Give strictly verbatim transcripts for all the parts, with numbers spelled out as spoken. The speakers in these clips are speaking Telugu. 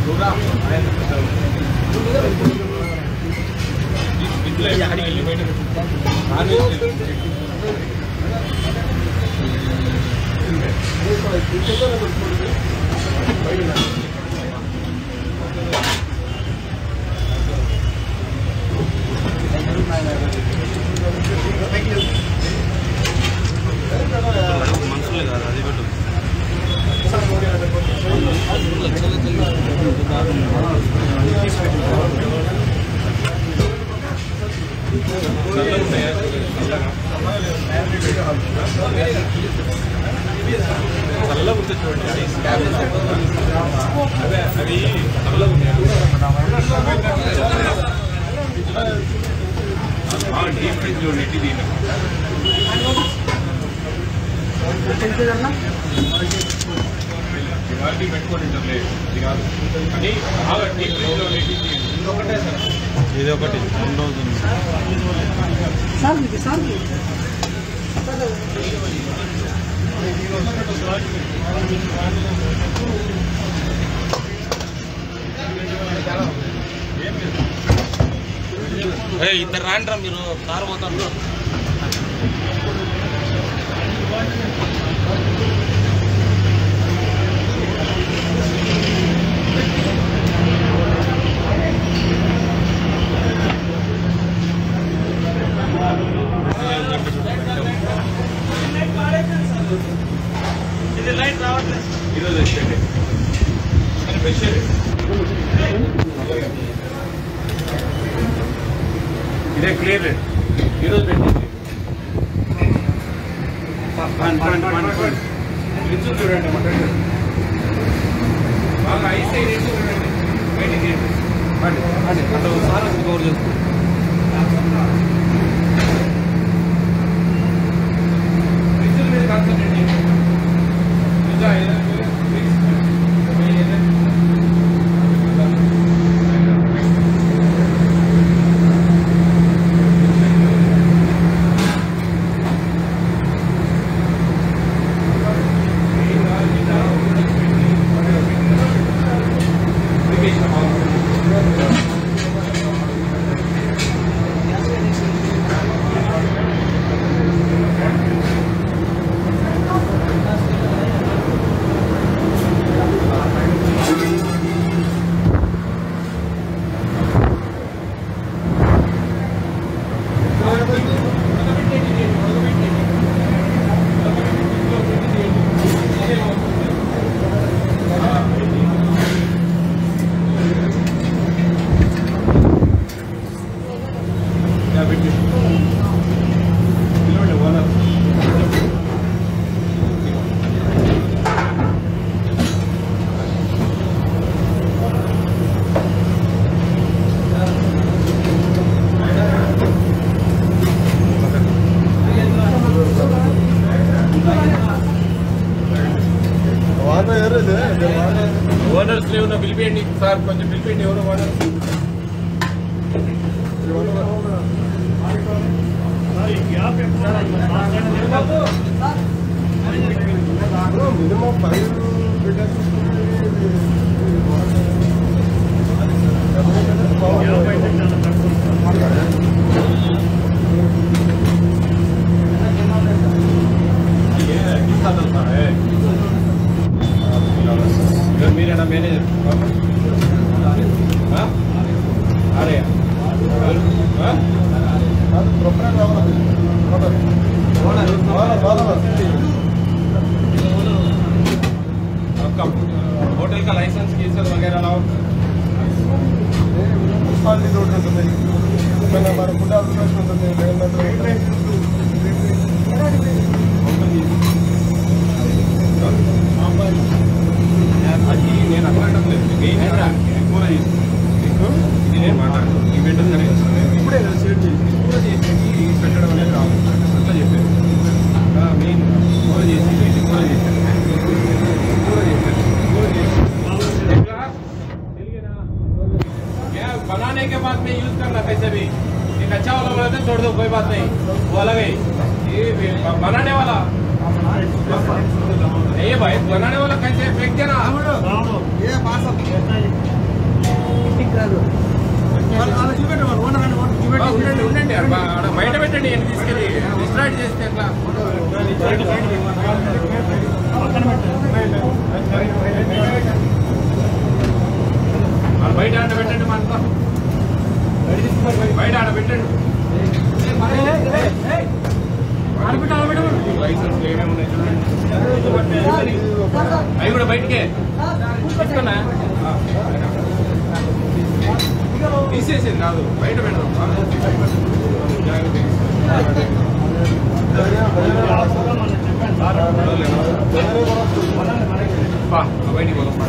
మనసులే కాదు అది పెట్టు చల్లగా ఉంటుంది చూడండి అదే అవి చల్లగా ఉన్నాయి డీప్ ఫ్రిడ్జ్ లో నెట్టి దీని ఇవాళ పెట్టుకోండి లేదు ఇది కాదు అని బాగా డీప్ ఫ్రిడ్జ్ లో నెట్టి ఒకటే సార్ ఇది ఒకటి రెండు రోజులు ఇద్దరు రాండ్రా మీరు కారు పోతాను ఇది లైట్ రావట్లేదు ఈరోజు వచ్చేది ఇదే క్లియర్ ఈరోజు పెట్టింది చూడండి బాగా ఐస్ అయ్యి చూడండి బయటికి అంటే సార్ కవర్ చేస్తుంది ఫ్రిడ్జ్ మీద కాన్సన్ట్రేట్ చేయండి ఓనర్స్ లేవు పిలిపియండి సార్ కొంచెం పిలిపియండి ఎవరు ఓనర్స్ మినిమం ఫైవ్ మీరేనా మేనేజర్ అరే होटल का लाइसेंस कीसर वगैरह लाओ हमारा खुद అది నేను అడగడం లేదు కూర మీకు ఇది నేను మాట్లాడను ఈ పెట్టదు ఇప్పుడే షేర్ చేసి కూర చేసి పెట్టడం అనేది రాదు అట్లా చెప్పాను మెయిన్ కూర చేసి కూర చేశాను కూర చేశాను కూర చేసి बनाने के बाद में यूज करना कैसे भी एक अच्छा वाला बोला तो छोड़ दो कोई बात नहीं वो अलग है ये बनाने वाला ये भाई बनाने वाला कैसे फेंक देना ये पास పెట్టండి, ఎన్ని తీసుకెళ్ళి డిస్ట్రాక్ట్ చేస్తే ఎట్లా? బయట ఆడ పెట్టండి, మనతో బయట ఆడ పెట్టండి. లైసెన్స్ ఏమేమి ఉన్నాయి చూడండి, అవి కూడా బయటకే తీసుకున్నా తీసేసేది కాదు, బయట పెడదాం. బయటికి పోదాం.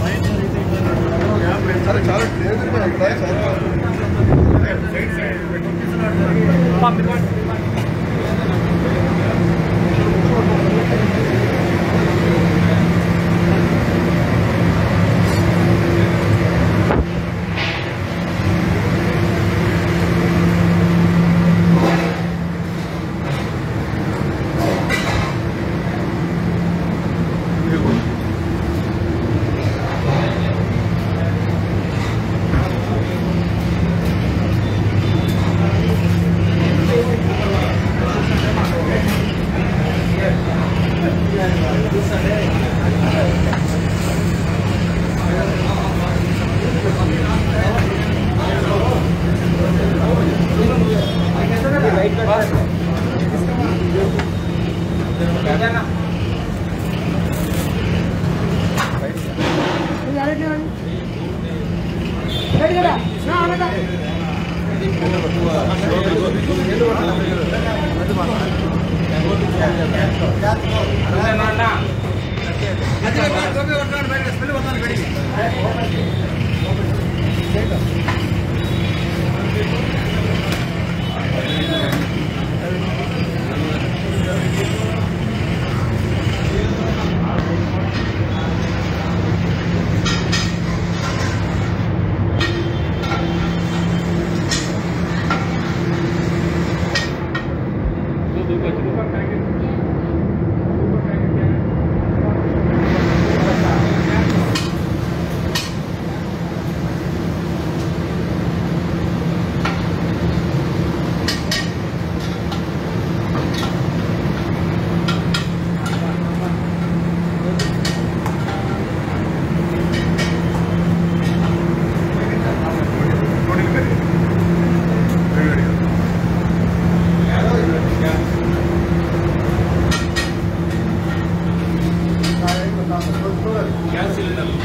గ్యాస్ సిలిండర్లు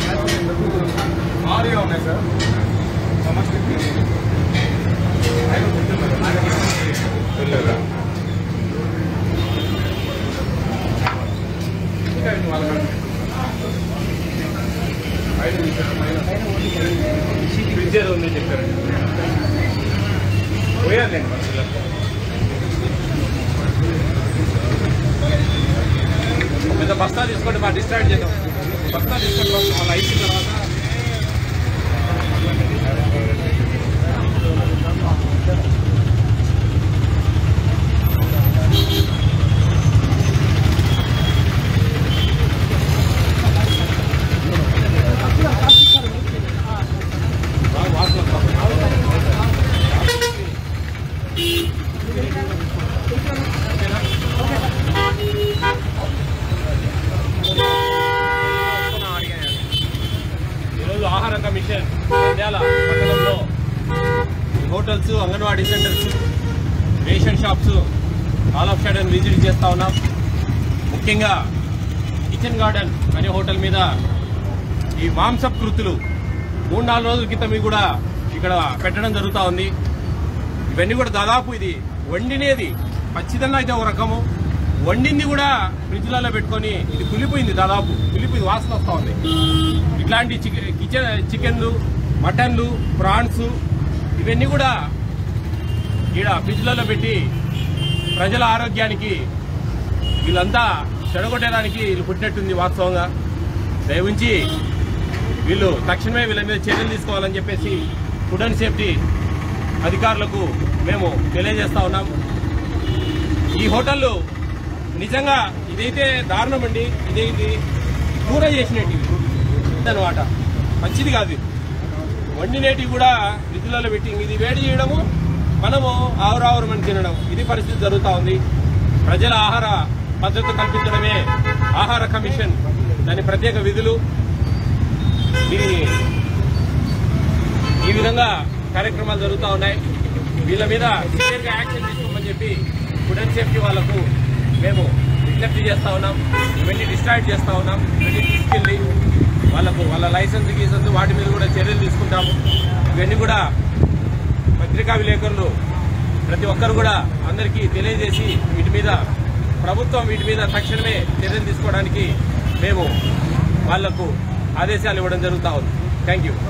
ఆరు ఉన్నాయి సార్. సమస్య ఫ్రిడ్జ్ ఏదో ఉందని చెప్పారండి, పోయాలండి మన పిల్లలు. లేదా బస్తా తీసుకోండి, మా డిస్ట్రాక్ట్ చేద్దాం. బస్తా తీసుకోండి, వాళ్ళ అయిన తర్వాత ఆహార కమిషన్ నంద్యాల పట్టణంలో hotels, anganwadi centres, ration shops all of sudden visit చేస్తా ఉన్నాం. ముఖ్యంగా కిచెన్ గార్డెన్ అనే హోటల్ మీద ఈ మాంసపు కృతులు మూడు నాలుగు రోజుల క్రితం కూడా ఇక్కడ పెట్టడం జరుగుతూ ఉంది. ఇవన్నీ కూడా దాదాపు ఇది వండినేది పచ్చిదన్నా అయితే ఒక రకము, వండింది కూడా ఫ్రిడ్జ్లలో పెట్టుకొని ఇది కులిపోయింది, దాదాపు కులిపోయింది, వాసన వస్తూ ఉంది. ఇట్లాంటి కిచెన్ చికెన్లు, మటన్లు, ప్రాన్స్ ఇవన్నీ కూడా ఈడ ఫ్రిడ్జ్లలో పెట్టి ప్రజల ఆరోగ్యానికి వీళ్ళంతా చెడగొట్టడానికి వీళ్ళు పుట్టినట్టుంది. వాస్తవంగా దయవుంచి వీళ్ళు తక్షణమే వీళ్ళ మీద చర్యలు తీసుకోవాలని చెప్పేసి ఫుడ్ అండ్ సేఫ్టీ అధికారులకు మేము తెలియజేస్తా ఉన్నాం. ఈ హోటళ్ళు నిజంగా ఇదైతే దారుణం అండి. ఇదేంటి కూర చేసినట్టు అనమాట, మంచిది కాదు. వండినేటివి కూడా ఫ్రిడ్జ్లలో పెట్టి ఇది వేడి చేయడము, మనము ఆవురావురమని తినడం ఇది పరిస్థితి జరుగుతూ ఉంది. ప్రజల ఆహార భద్రత కల్పించడమే ఆహార కమిషన్, దాని ప్రత్యేక విధులు. దీని ఈ విధంగా కార్యక్రమాలు జరుగుతూ ఉన్నాయి. వీళ్ళ మీద సివియర్గా యాక్షన్ తీసుకోమని చెప్పి ఫుడ్ అండ్ సేఫ్టీ వాళ్లకు మేము విజ్ఞప్తి చేస్తా ఉన్నాం. ఇవన్నీ డిస్ట్రాక్ట్ చేస్తా ఉన్నాం. ఇవన్నీ తీసుకెళ్లి వాళ్ళకు వాళ్ళ లైసెన్స్ గీసెన్స్ వాటి మీద కూడా చర్యలు తీసుకుంటాము. ఇవన్నీ కూడా పత్రికా విలేకరులు ప్రతి ఒక్కరు కూడా అందరికీ తెలియజేసి వీటి మీద ప్రభుత్వం వీటి మీద తక్షణమే చర్యలు తీసుకోవడానికి మేము వాళ్లకు ఆదేశాలు ఇవ్వడం జరుగుతూ ఉంది. Thank you.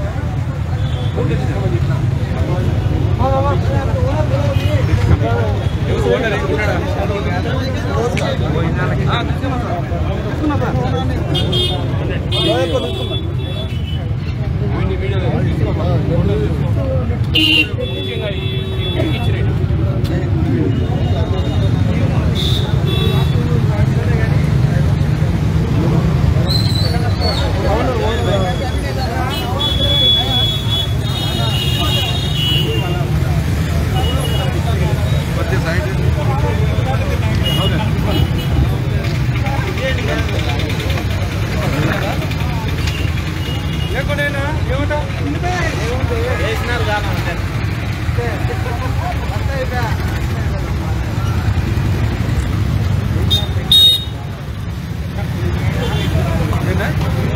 ముఖ్యంగా ఇచ్చిన లేకుండా ఏమంటా వేసినారు కాదా